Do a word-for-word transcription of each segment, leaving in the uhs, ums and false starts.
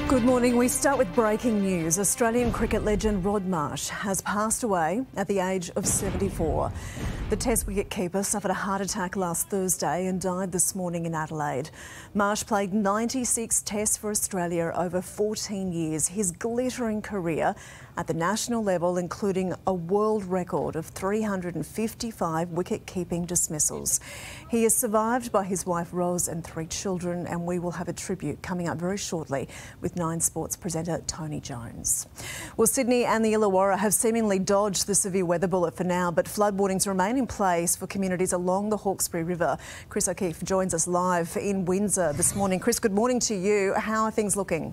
Good morning. We start with breaking news. Australian cricket legend Rod Marsh has passed away at the age of seventy-four. The Test wicket-keeper suffered a heart attack last Thursday and died this morning in Adelaide. Marsh played ninety-six Tests for Australia over fourteen years. His glittering career at the national level, including a world record of three hundred fifty-five wicket-keeping dismissals. He is survived by his wife Ros and three children, and we will have a tribute coming up very shortly with Nine Sports presenter Tony Jones. Well, Sydney and the Illawarra have seemingly dodged the severe weather bullet for now, but flood warnings remain in place for communities along the Hawkesbury River. Chris O'Keefe joins us live in Windsor this morning. Chris, good morning to you. How are things looking?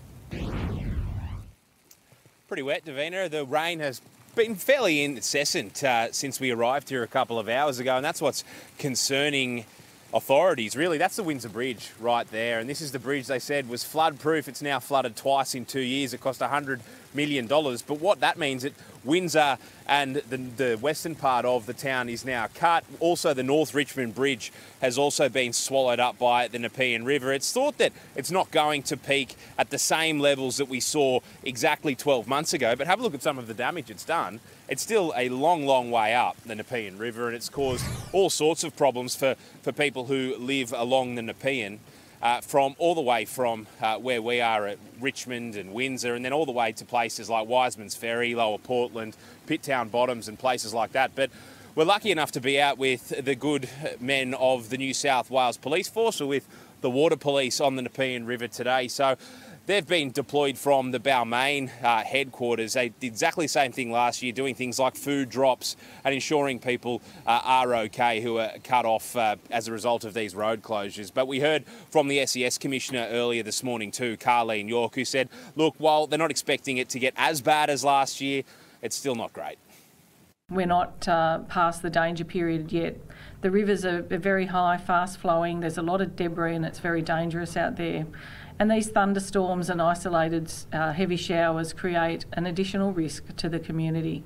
Pretty wet, Davina. The rain has been fairly incessant uh, since we arrived here a couple of hours ago, and that's what's concerning authorities, really. That's the Windsor Bridge right there, and this is the bridge they said was flood-proof. It's now flooded twice in two years. It cost one hundred million dollars, but what that means is that Windsor and the, the western part of the town is now cut. Also, the North Richmond Bridge has also been swallowed up by the Nepean River. It's thought that it's not going to peak at the same levels that we saw exactly twelve months ago, but have a look at some of the damage it's done. It's still a long, long way up the Nepean River, and it's caused all sorts of problems for, for people who live along the Nepean. Uh, from all the way from uh, where we are at Richmond and Windsor, and then all the way to places like Wiseman's Ferry, Lower Portland, Pitttown Bottoms and places like that. But we're lucky enough to be out with the good men of the New South Wales Police Force, or with the Water Police on the Nepean River today. So they've been deployed from the Balmain uh, headquarters. They did exactly the same thing last year, doing things like food drops and ensuring people uh, are okay who are cut off uh, as a result of these road closures. But we heard from the S E S Commissioner earlier this morning too, Carleen York, who said, look, while they're not expecting it to get as bad as last year, it's still not great. We're not uh, past the danger period yet. The rivers are very high, fast flowing. There's a lot of debris and it's very dangerous out there. And these thunderstorms and isolated uh, heavy showers create an additional risk to the community.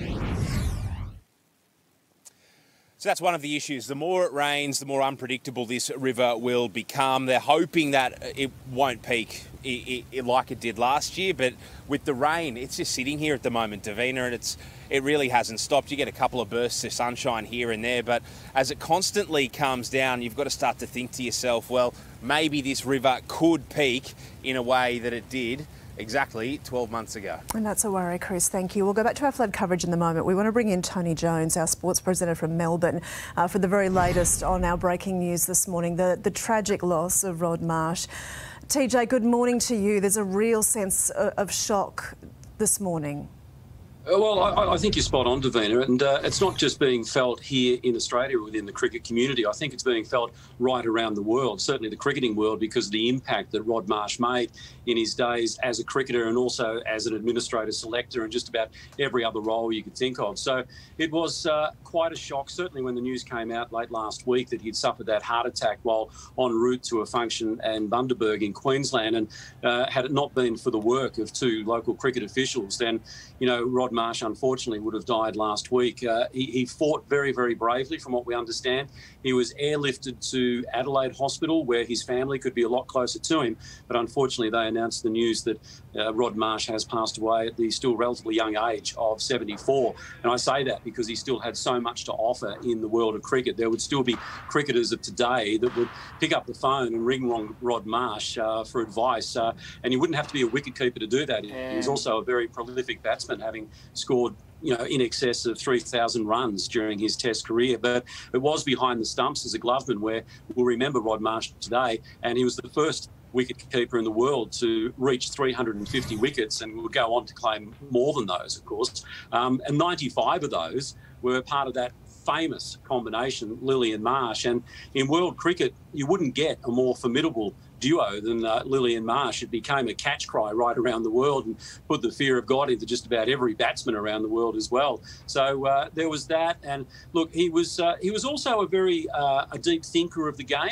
So that's one of the issues. The more it rains, the more unpredictable this river will become. They're hoping that it won't peak it, it, it, like it did last year, but with the rain, it's just sitting here at the moment, Davina, and it's it really hasn't stopped. You get a couple of bursts of sunshine here and there, but as it constantly comes down, you've got to start to think to yourself, well, maybe this river could peak in a way that it did exactly twelve months ago. And that's a worry, Chris. Thank you. We'll go back to our flood coverage in the moment. We want to bring in Tony Jones, our sports presenter from Melbourne, uh, for the very latest on our breaking news this morning, the, the tragic loss of Rod Marsh. T J, good morning to you. There's a real sense of, of shock this morning. Well, I, I think you're spot on, Davina, and uh, it's not just being felt here in Australia within the cricket community. I think it's being felt right around the world, certainly the cricketing world, because of the impact that Rod Marsh made in his days as a cricketer and also as an administrator, selector, and just about every other role you could think of. So it was uh, quite a shock, certainly when the news came out late last week that he'd suffered that heart attack while en route to a function in Bundaberg in Queensland. And uh, had it not been for the work of two local cricket officials, then, you know, Rod Marsh, unfortunately, would have died last week. Uh, he, he fought very, very bravely, from what we understand. He was airlifted to Adelaide Hospital, where his family could be a lot closer to him. But unfortunately, they announced the news that uh, Rod Marsh has passed away at the still relatively young age of seventy-four. And I say that because he still had so much to offer in the world of cricket. There would still be cricketers of today that would pick up the phone and ring Rod Marsh uh, for advice. Uh, and you wouldn't have to be a wicketkeeper to do that. He was also a very prolific batsman, having scored, you know, in excess of three thousand runs during his Test career. But it was behind the stumps as a gloveman, where we'll remember Rod Marsh today, and he was the first wicket-keeper in the world to reach three hundred fifty wickets, and will go on to claim more than those, of course. Um, and ninety-five of those were part of that famous combination, Lillee and Marsh. And in world cricket, you wouldn't get a more formidable duo than uh, Lillee and Marsh. It became a catch cry right around the world and put the fear of God into just about every batsman around the world as well. So uh, there was that. And look, he was uh, he was also a very uh, a deep thinker of the game.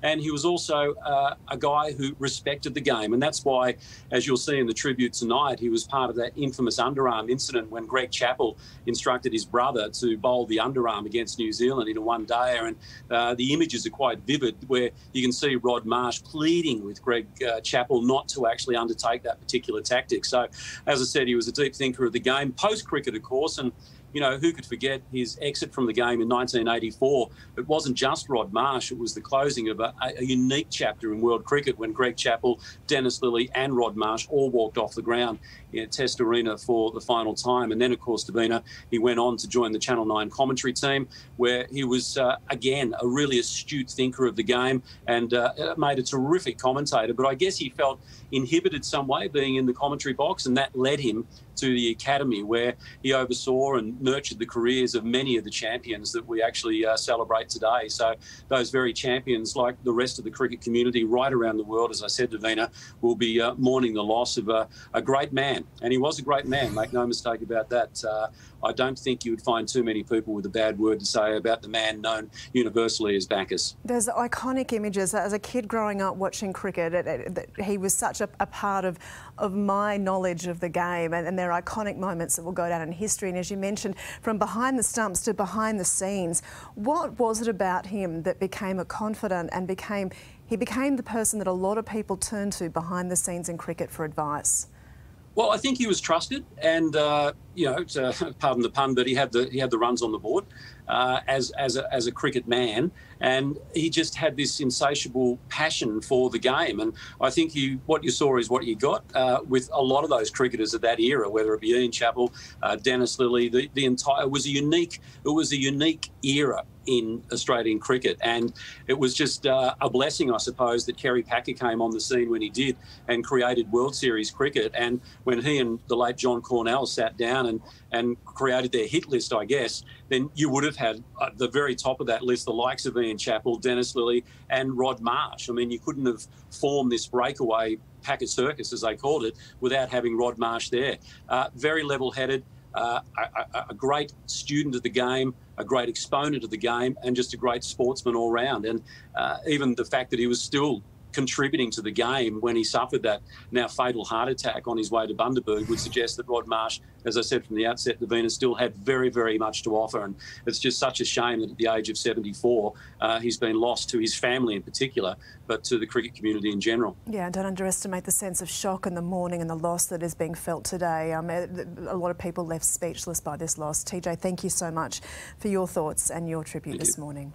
and he was also uh, a guy who respected the game. And that's why, as you'll see in the tribute tonight, he was part of that infamous underarm incident when Greg Chappell instructed his brother to bowl the underarm against New Zealand in a one-dayer. And uh, the images are quite vivid, where you can see Rod Marsh pleading with Greg uh, Chappell not to actually undertake that particular tactic. So, as I said, he was a deep thinker of the game, post-cricket, of course, and you know, who could forget his exit from the game in nineteen eighty-four? It wasn't just Rod Marsh, it was the closing of a, a unique chapter in world cricket when Greg Chappell, Dennis Lillee and Rod Marsh all walked off the ground in Test Arena for the final time. And then, of course, Davina, he went on to join the Channel nine commentary team, where he was, uh, again, a really astute thinker of the game and uh, made a terrific commentator. But I guess he felt inhibited some way being in the commentary box, and that led him to the academy, where he oversaw and nurtured the careers of many of the champions that we actually uh, celebrate today. So those very champions, like the rest of the cricket community right around the world, as I said, Davina, will be uh, mourning the loss of a, a great man. And he was a great man, make no mistake about that. Uh, I don't think you would find too many people with a bad word to say about the man known universally as Bacchus. There's iconic images. As a kid growing up watching cricket, it, it, it, he was such a, a part of, of my knowledge of the game, and, and there are iconic moments that will go down in history. And as you mentioned, from behind the stumps to behind the scenes, what was it about him that became a confidant and became he became the person that a lot of people turn to behind the scenes in cricket for advice? Well, I think he was trusted, and uh, you know, to, pardon the pun, but he had the he had the runs on the board uh, as as a, as a cricket man, and he just had this insatiable passion for the game. And I think you what you saw is what you got uh, with a lot of those cricketers of that era, whether it be Ian Chappell, uh, Dennis Lillee. The, the entire it was a unique it was a unique era in Australian cricket, and it was just uh, a blessing, I suppose, that Kerry Packer came on the scene when he did and created World Series cricket. And when he and the late John Cornell sat down and and created their hit list, I guess, then you would have had at the very top of that list the likes of Ian Chappell, Dennis Lillee and Rod Marsh. I mean, you couldn't have formed this breakaway Packer circus, as they called it, without having Rod Marsh there. Uh, very level-headed, Uh, a, a great student of the game, a great exponent of the game, and just a great sportsman all round. And uh, even the fact that he was still contributing to the game when he suffered that now fatal heart attack on his way to Bundaberg would suggest that Rod Marsh, as I said from the outset, Davina, still had very, very much to offer. And it's just such a shame that at the age of seventy-four, uh, he's been lost to his family in particular, but to the cricket community in general. Yeah, don't underestimate the sense of shock and the mourning and the loss that is being felt today. Um, a lot of people left speechless by this loss. T J, thank you so much for your thoughts and your tribute Thank this you. morning.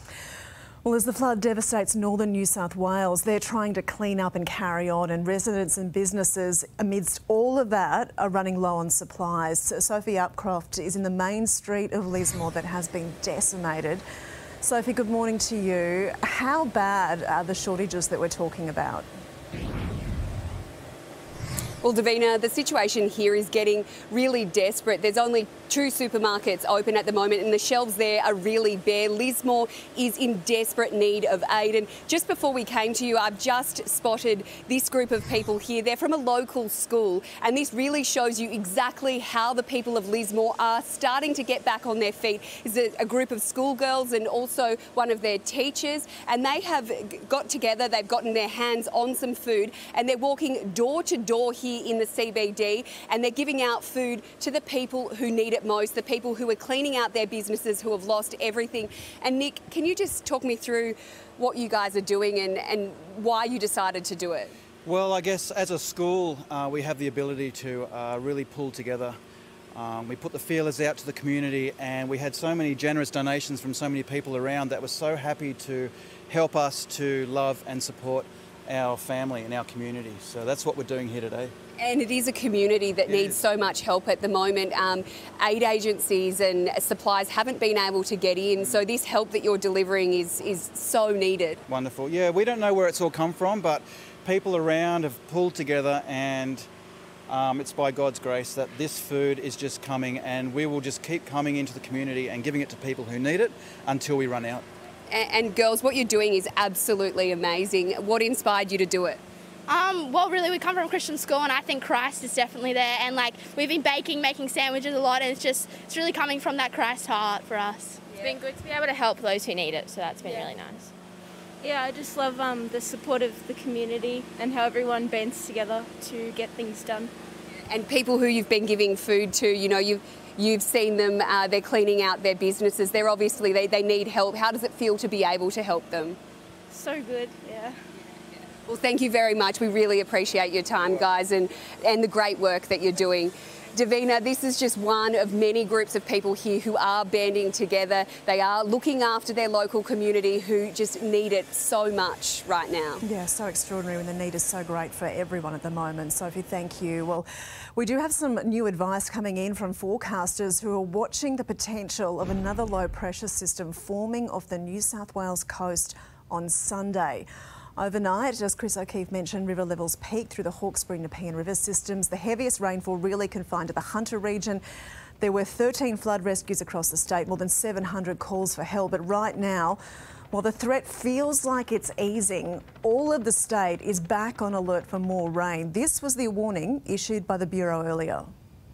Well, as the flood devastates northern New South Wales, they're trying to clean up and carry on, and residents and businesses amidst all of that are running low on supplies. Sophie Upcroft is in the main street of Lismore that has been decimated. Sophie, good morning to you. How bad are the shortages that we're talking about? Well, Davina, the situation here is getting really desperate. There's only two supermarkets open at the moment and the shelves there are really bare. Lismore is in desperate need of aid. And just before we came to you, I've just spotted this group of people here. They're from a local school, and this really shows you exactly how the people of Lismore are starting to get back on their feet. It's a, a group of schoolgirls and also one of their teachers, and they have got together, they've gotten their hands on some food, and they're walking door to door here in the C B D, and they're giving out food to the people who need it most, the people who are cleaning out their businesses, who have lost everything. And Nick, can you just talk me through what you guys are doing and, and why you decided to do it? Well, I guess as a school, uh, we have the ability to uh, really pull together. Um, we put the feelers out to the community, and we had so many generous donations from so many people around that were so happy to help us to love and support our family and our community. So that's what we're doing here today. And it is a community that It needs is. so much help at the moment. Um, aid agencies and supplies haven't been able to get in, so this help that you're delivering is, is so needed. Wonderful. Yeah, we don't know where it's all come from, but people around have pulled together, and um, it's by God's grace that this food is just coming, and we will just keep coming into the community and giving it to people who need it until we run out. And, and girls, what you're doing is absolutely amazing. What inspired you to do it? Um, well, really, we come from a Christian school, and I think Christ is definitely there. And like we've been baking, making sandwiches a lot, and it's just it's really coming from that Christ heart for us. It's been good to be able to help those who need it, so that's been Yeah. really nice. Yeah, I just love um, the support of the community and how everyone bands together to get things done. And people who you've been giving food to, you know, you've you've seen them, uh, they're cleaning out their businesses. They're obviously, they, they need help. How does it feel to be able to help them? So good, yeah. Well, thank you very much. We really appreciate your time, guys, and, and the great work that you're doing. Davina, this is just one of many groups of people here who are banding together. They are looking after their local community who just need it so much right now. Yeah, so extraordinary, and the need is so great for everyone at the moment. Sophie, thank you. Well, we do have some new advice coming in from forecasters who are watching the potential of another low pressure system forming off the New South Wales coast on Sunday. Overnight, as Chris O'Keefe mentioned, river levels peaked through the Hawkesbury and Nepean river systems. The heaviest rainfall really confined to the Hunter region. There were thirteen flood rescues across the state, more than seven hundred calls for help. But right now, while the threat feels like it's easing, all of the state is back on alert for more rain. This was the warning issued by the Bureau earlier.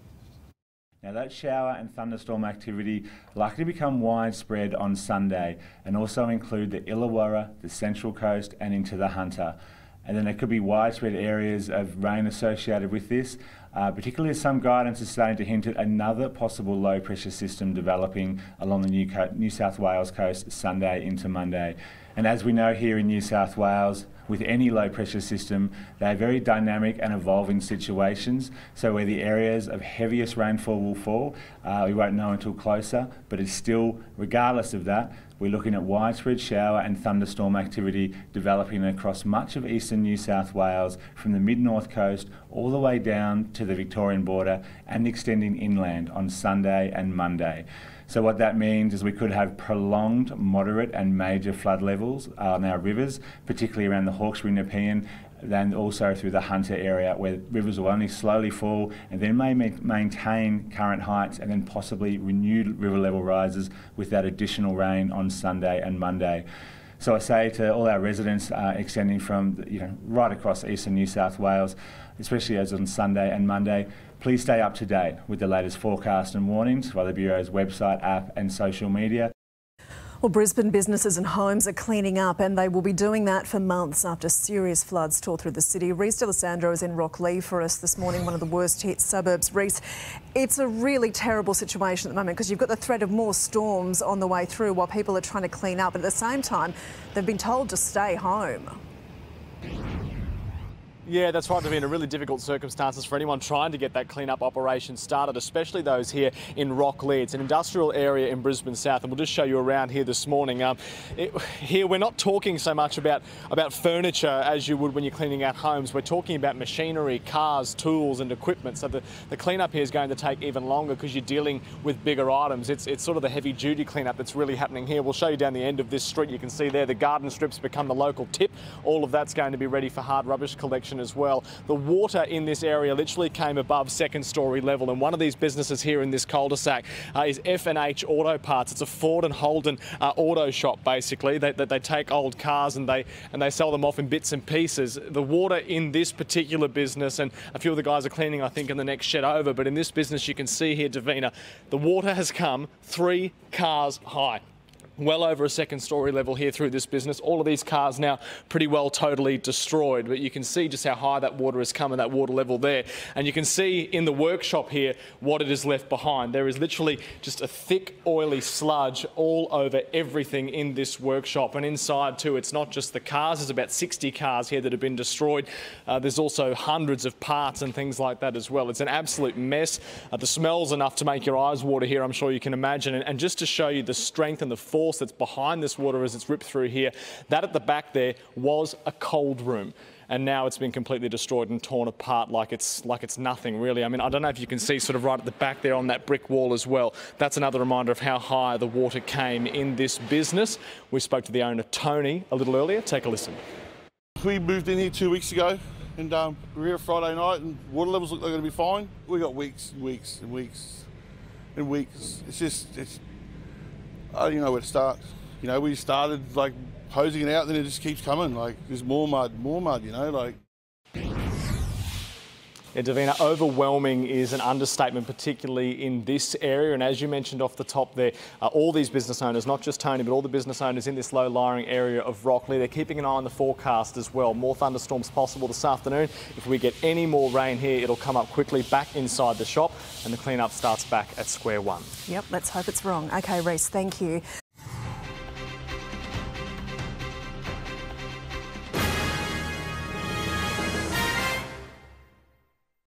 Now that shower and thunderstorm activity likely to become widespread on Sunday and also include the Illawarra, the Central Coast and into the Hunter. And then there could be widespread areas of rain associated with this, uh, particularly as some guidance is starting to hint at another possible low pressure system developing along the New, Co- New South Wales coast Sunday into Monday. And as we know here in New South Wales, with any low pressure system, they're very dynamic and evolving situations. So where the areas of heaviest rainfall will fall, uh, we won't know until closer, but it's still, regardless of that, we're looking at widespread shower and thunderstorm activity developing across much of eastern New South Wales from the mid-north coast all the way down to the Victorian border and extending inland on Sunday and Monday. So what that means is we could have prolonged moderate and major flood levels on our rivers, particularly around the Hawkesbury Nepean, then also through the Hunter area, where rivers will only slowly fall and then may ma- maintain current heights and then possibly renewed river level rises with that additional rain on Sunday and Monday. So I say to all our residents uh, extending from you know right across eastern New South Wales, especially as on Sunday and Monday, please stay up to date with the latest forecast and warnings via the Bureau's website, app and social media. Well, Brisbane businesses and homes are cleaning up, and they will be doing that for months after serious floods tore through the city. Reece D'Alessandro is in Rocklea for us this morning, one of the worst hit suburbs. Reece, it's a really terrible situation at the moment because you've got the threat of more storms on the way through while people are trying to clean up. But at the same time, they've been told to stay home. Yeah, that's right, Davina. Really difficult circumstances for anyone trying to get that clean-up operation started, especially those here in Rocklea. It's an industrial area in Brisbane South, and we'll just show you around here this morning. Um, it, here, we're not talking so much about, about furniture as you would when you're cleaning out homes. We're talking about machinery, cars, tools and equipment. So the, the clean-up here is going to take even longer because you're dealing with bigger items. It's, it's sort of the heavy-duty clean-up that's really happening here. We'll show you down the end of this street. You can see there the garden strips become the local tip. All of that's going to be ready for hard rubbish collection as well. The water in this area literally came above second story level, and one of these businesses here in this cul-de-sac uh, is F and H Auto Parts. It's a Ford and Holden uh, auto shop basically. They, they, they take old cars and they and they sell them off in bits and pieces. The water in this particular business, and a few of the guys are cleaning I think in the next shed over, but in this business you can see here, Davina, the water has come three cars high. Well over a second story level here through this business. All of these cars now pretty well totally destroyed, but you can see just how high that water has come and that water level there. And you can see in the workshop here what it has left behind. There is literally just a thick, oily sludge all over everything in this workshop. And inside too, it's not just the cars. There's about sixty cars here that have been destroyed. Uh, there's also hundreds of parts and things like that as well. It's an absolute mess. Uh, the smell's enough to make your eyes water here, I'm sure you can imagine. And, and just to show you the strength and the force that's behind this water as it's ripped through here, that at the back there was a cold room, and now it's been completely destroyed and torn apart like it's like it's nothing really. I mean, I don't know if you can see sort of right at the back there on that brick wall as well. That's another reminder of how high the water came in this business. We spoke to the owner Tony a little earlier. Take a listen. We moved in here two weeks ago, and um, we were here Friday night, and water levels look like they're going to be fine. We got weeks and weeks and weeks and weeks. It's just it's. I don't even know where to start. You know, we started like hosing it out, then it just keeps coming. Like there's more mud, more mud. You know, like. Yeah, Davina, overwhelming is an understatement, particularly in this area. And as you mentioned off the top there, uh, all these business owners, not just Tony, but all the business owners in this low-lying area of Rockley, they're keeping an eye on the forecast as well. More thunderstorms possible this afternoon. If we get any more rain here, it'll come up quickly back inside the shop and the clean-up starts back at square one. Yep, let's hope it's wrong. OK, Reece, thank you.